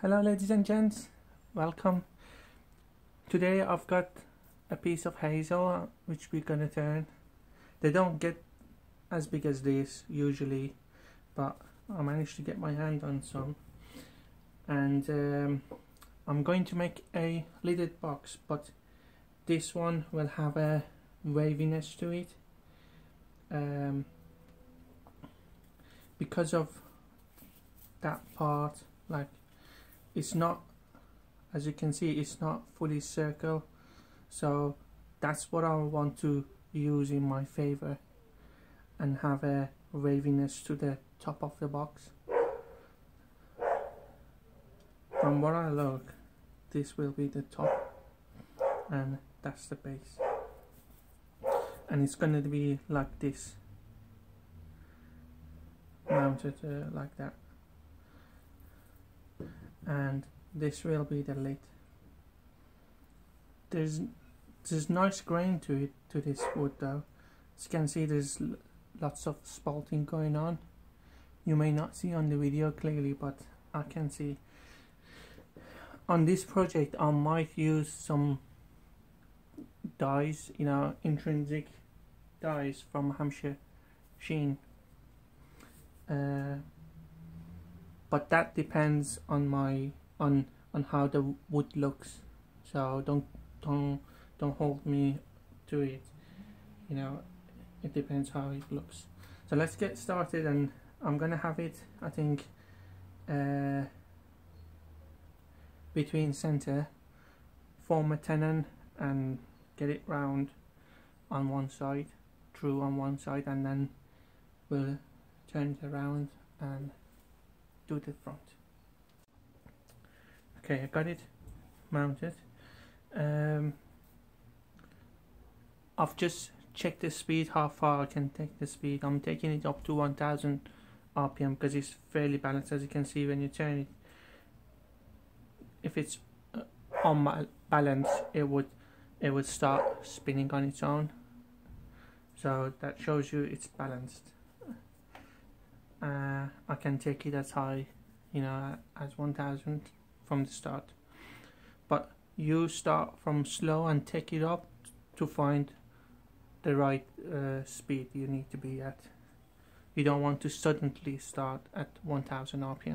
Hello ladies and gents, welcome. Today I've got a piece of hazel which we're gonna turn. They don't get as big as this usually, but I managed to get my hand on some, and I'm going to make a lidded box, but this one will have a waviness to it because of that part. Like, it's not, as you can see, it's not fully circle, so that's what I want to use in my favor and have a waviness to the top of the box. From what I look, this will be the top and that's the base, and it's going to be like this, mounted like that, and this will be the lid. There's nice grain to it, to this wood though. As you can see, there's lots of spalting going on. You may not see on the video clearly, but I can see. On this project I might use some dyes, you know, intrinsic dyes from Hampshire Sheen, but that depends on my on how the wood looks, so don't hold me to it, you know, it depends how it looks. So let's get started, and I'm gonna have it, I think, between center, form a tenon and get it round on one side, true on one side, and then we'll turn it around and do the front. Okay, I got it mounted. I've just checked the speed, how far I can take the speed. I'm taking it up to 1000 RPM because it's fairly balanced. As you can see, when you turn it, if it's on balance, it would start spinning on its own, so that shows you it's balanced. I can take it as high, you know, as 1000 from the start, but you start from slow and take it up to find the right speed you need to be at. You don't want to suddenly start at 1000 RPM.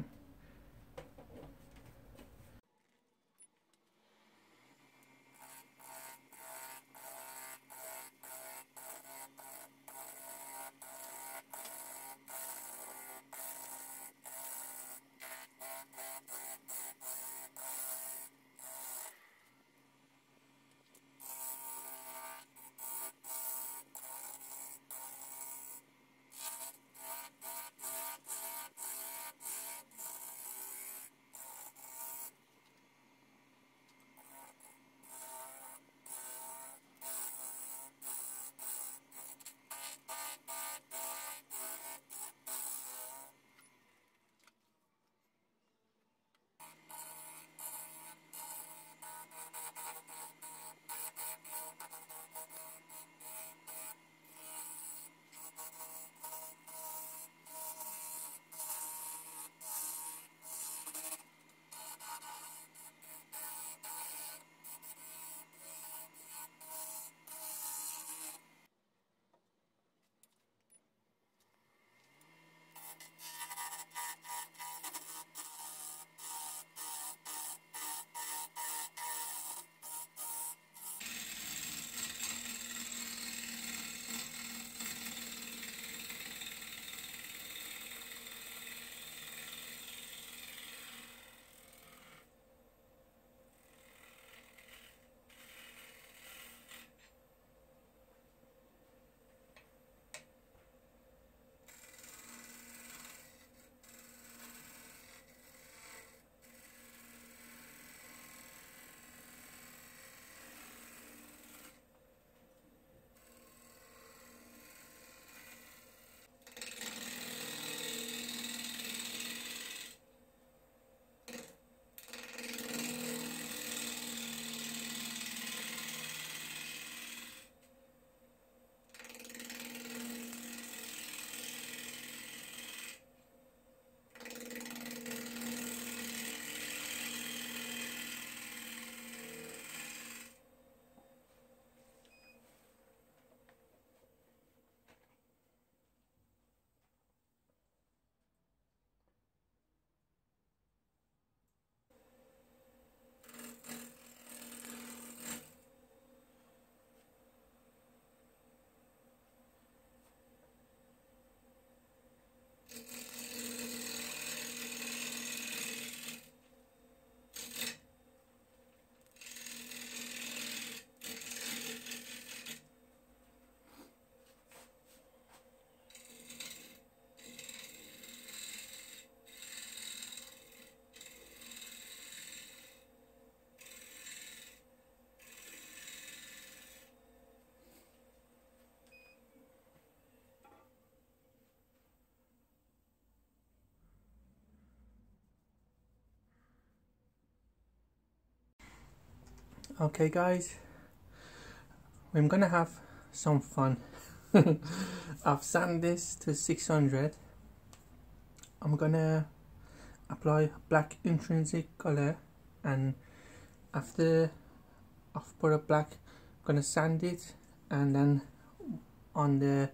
Okay guys, I'm gonna have some fun. I've sanded this to 600. I'm gonna apply black intrinsic color, and after I've put a black, I'm gonna sand it, and then on the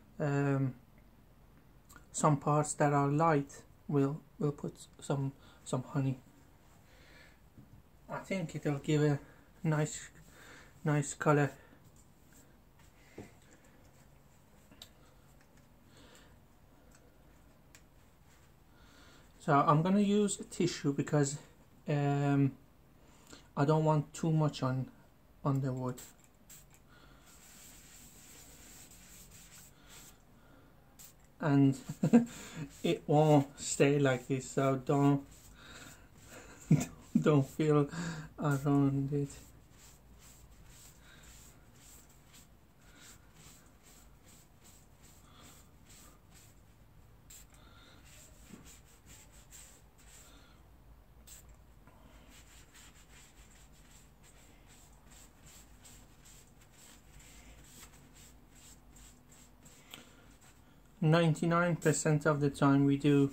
some parts that are light we'll put some honey. I think it'll give a nice color. So I'm gonna use a tissue because I don't want too much on the wood. And it won't stay like this, so don't feel around it. %99 of the time we do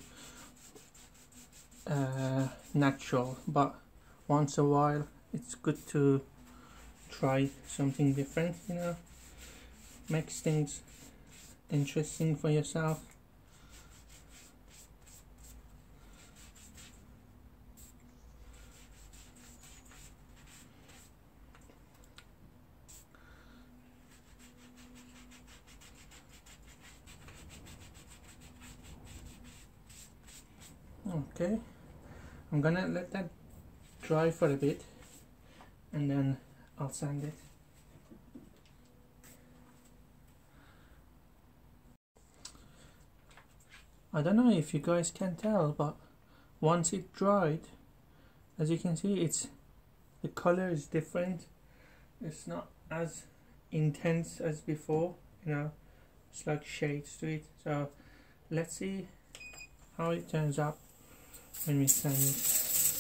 natural, but once a while it's good to try something different, you know, makes things interesting for yourself. Okay, I'm gonna let that dry for a bit and then I'll sand it. I don't know if you guys can tell, but once it dried, as you can see, the color is different. It's not as intense as before, you know, it's like shades to it. So let's see how it turns out when we sand it.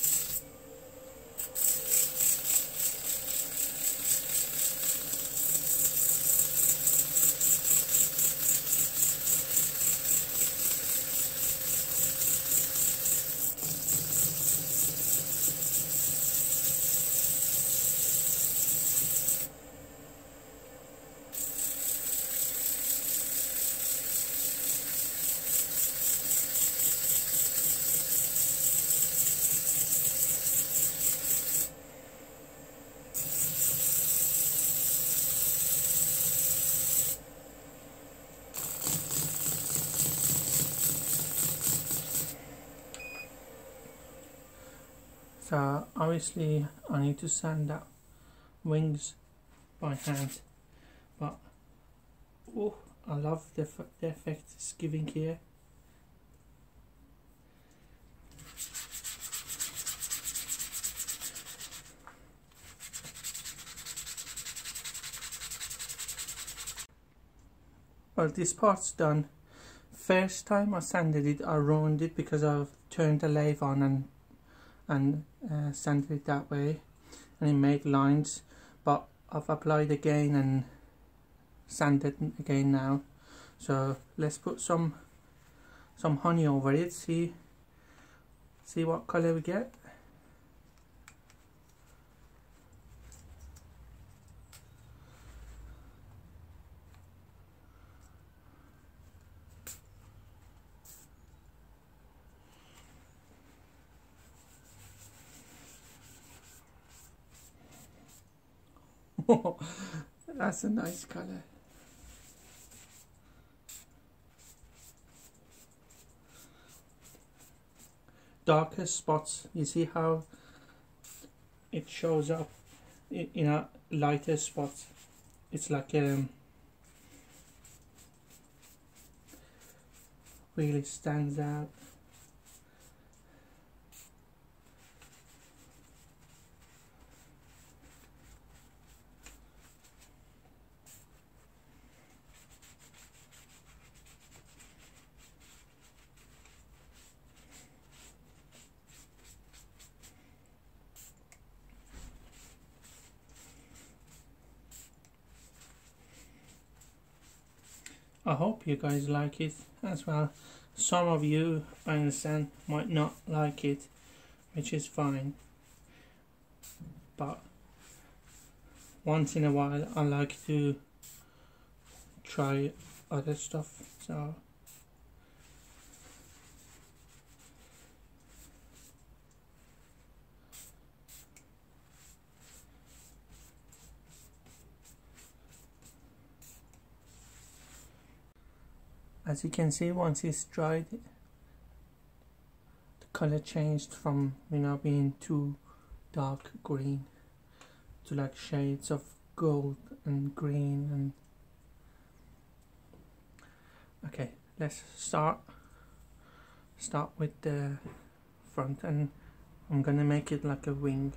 So obviously I need to sand that wings by hand, but oh, I love the effect it's giving here. Well, this part's done. First time I sanded it, I ruined it because I've turned the lathe on and sanded it that way, and it made lines. But I've applied again and sanded again now. So let's put some honey over it. See what color we get. That's a nice color. Darker spots, you see how it shows up in a lighter spots. It's like really stands out. I hope you guys like it as well. Some of you, I understand, might not like it, which is fine, but once in a while I like to try other stuff. So as you can see, once it's dried, the color changed from, you know, being too dark green to like shades of gold and green. And okay, let's start with the front, and I'm gonna make it like a wing.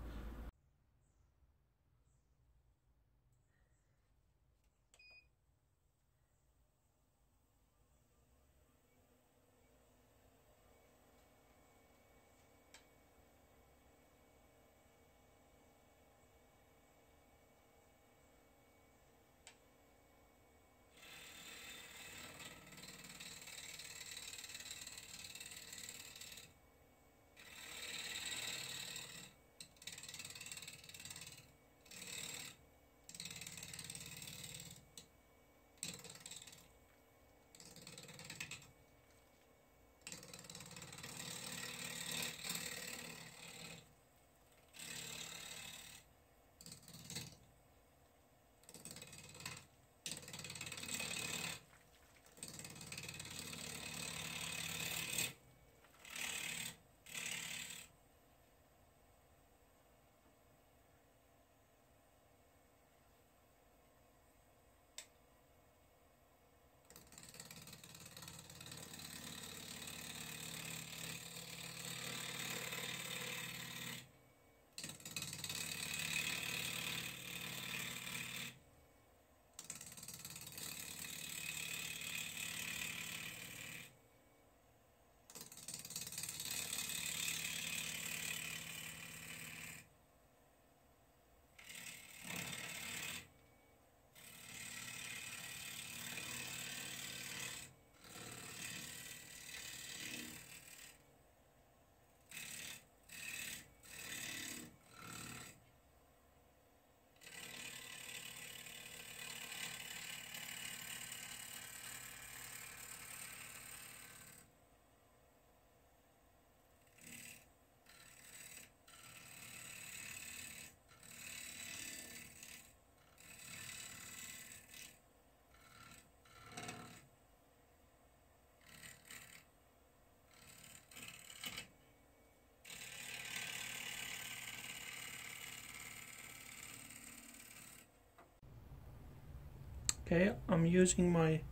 Okay, I'm using my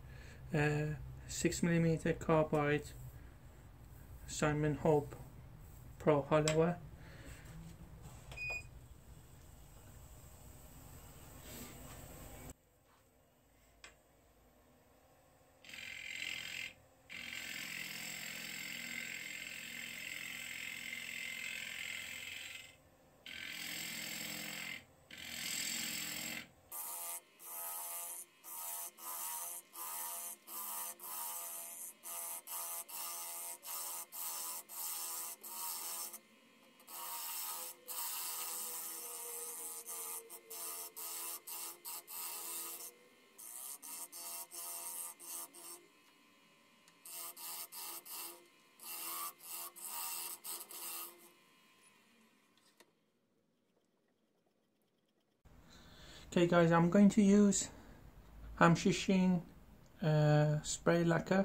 6mm carbide Simon Hope Pro Hollower. Okay guys, I'm going to use Hampshire spray lacquer.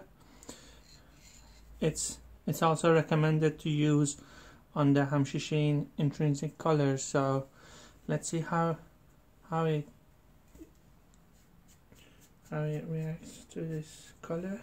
It's also recommended to use on the Hampshire intrinsic colors. So let's see how it reacts to this color.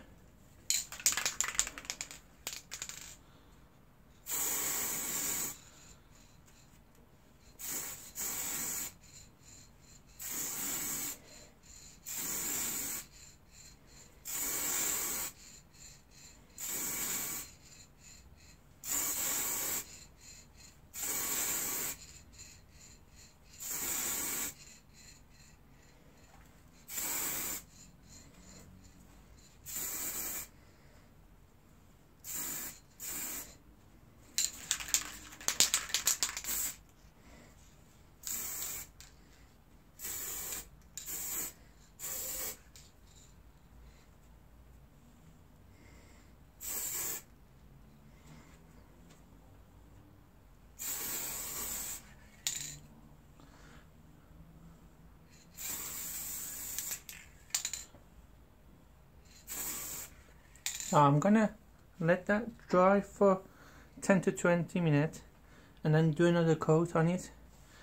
So I'm gonna let that dry for 10 to 20 minutes and then do another coat on it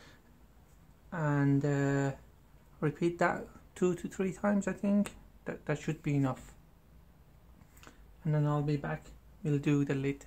and repeat that 2 to 3 times. I think that should be enough, and then I'll be back. We'll do the lid.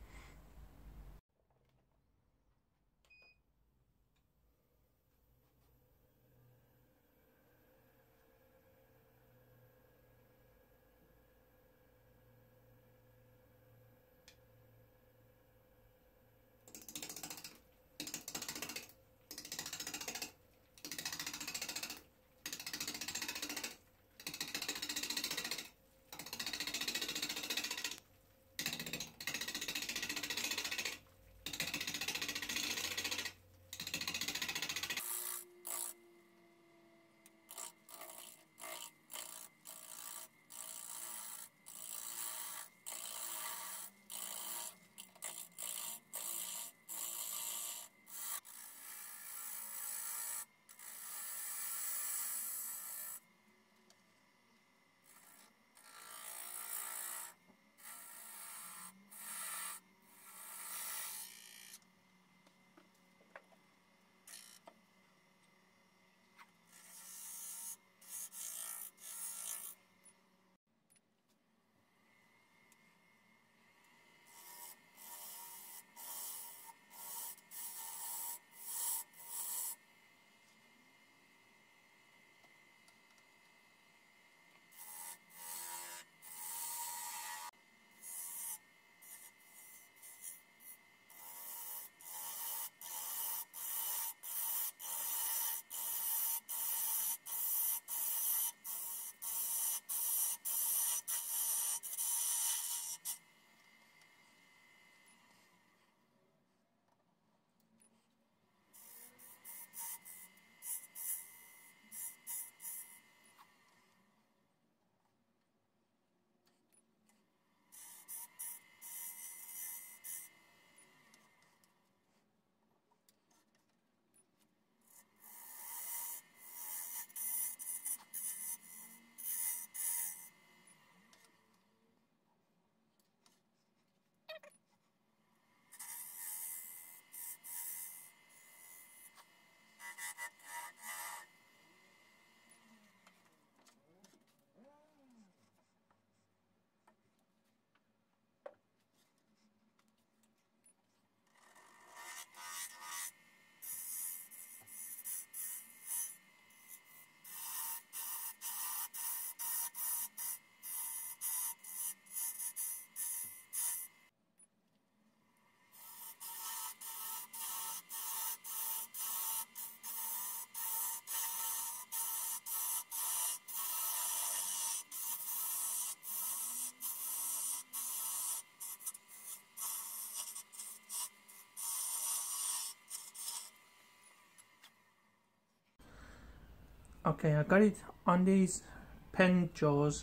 Okay, I got it on these pen jaws.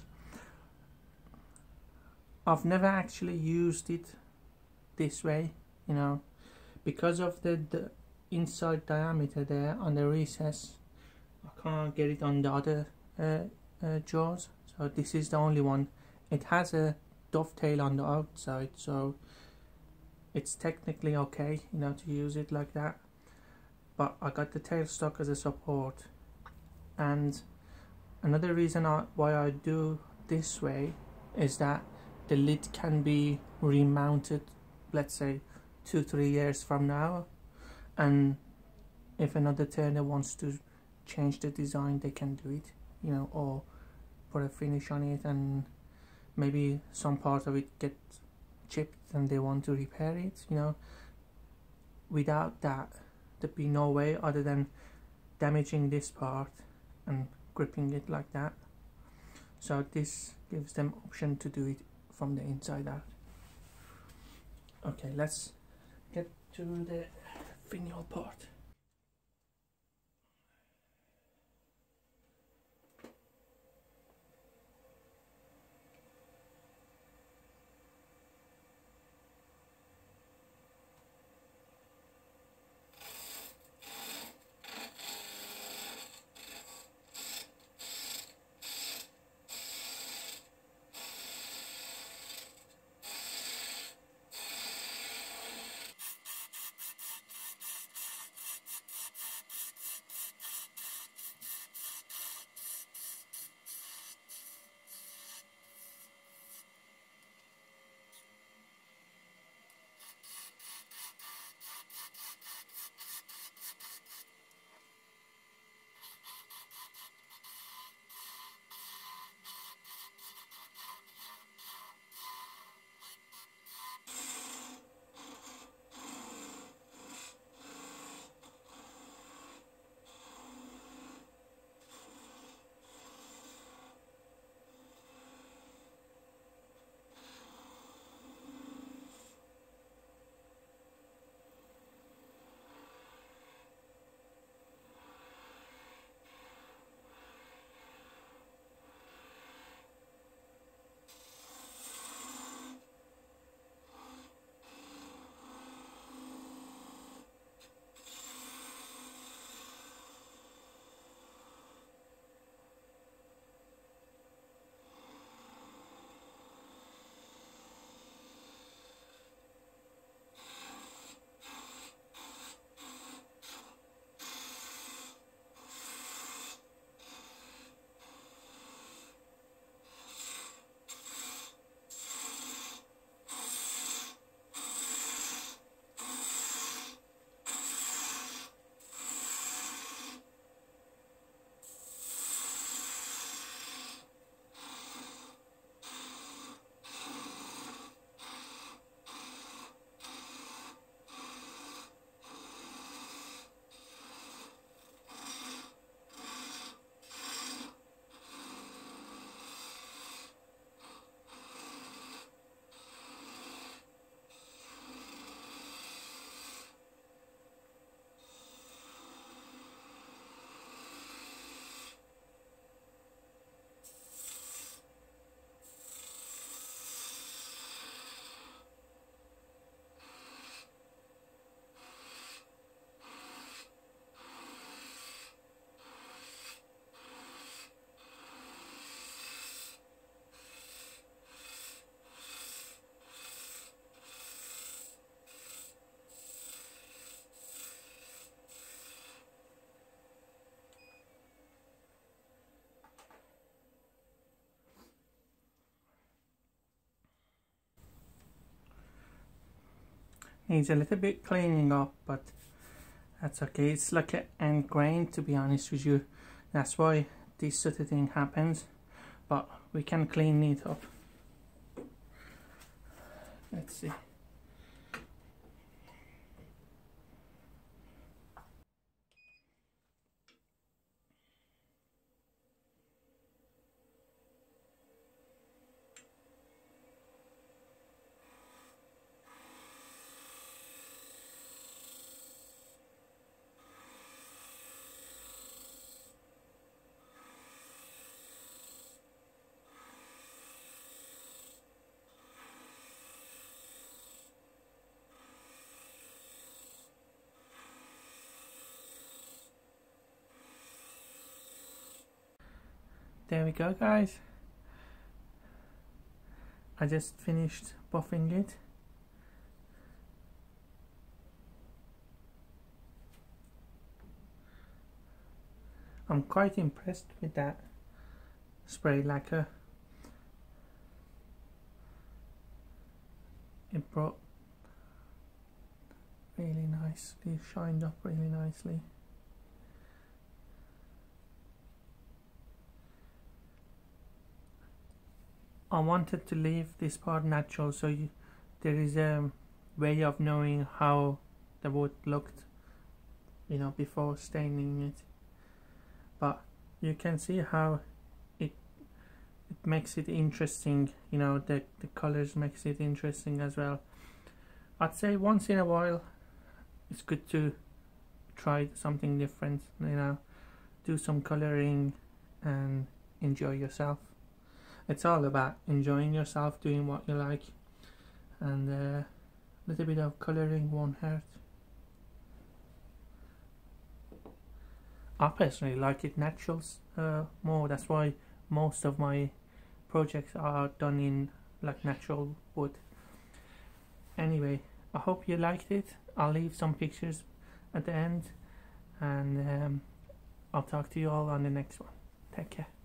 I've never actually used it this way, you know, because of the inside diameter there on the recess. I can't get it on the other jaws, so this is the only one. It has a dovetail on the outside, so it's technically okay, you know, to use it like that. But I got the tailstock as a support. And another reason why I do this way is that the lid can be remounted, let's say 2-3 years from now, and if another turner wants to change the design, they can do it, you know, or put a finish on it, and maybe some part of it gets chipped and they want to repair it, you know. Without that, there'd be no way other than damaging this part and gripping it like that. So this gives them option to do it from the inside out. Okay, let's get to the finial part. Needs a little bit cleaning up, but that's okay. It's like an end grain, to be honest with you. That's why this sort of thing happens, but we can clean it up. Let's see. There we go, guys. I just finished buffing it. I'm quite impressed with that spray lacquer. It brought really nicely, shined up really nicely. I wanted to leave this part natural, so there is a way of knowing how the wood looked, you know, before staining it. But you can see how it makes it interesting, you know, the colors makes it interesting as well. I'd say once in a while it's good to try something different, you know, do some coloring and enjoy yourself. It's all about enjoying yourself, doing what you like, and a little bit of coloring won't hurt. I personally like it naturals more. That's why most of my projects are done in like natural wood. Anyway, I hope you liked it. I'll leave some pictures at the end, and I'll talk to you all on the next one. Take care.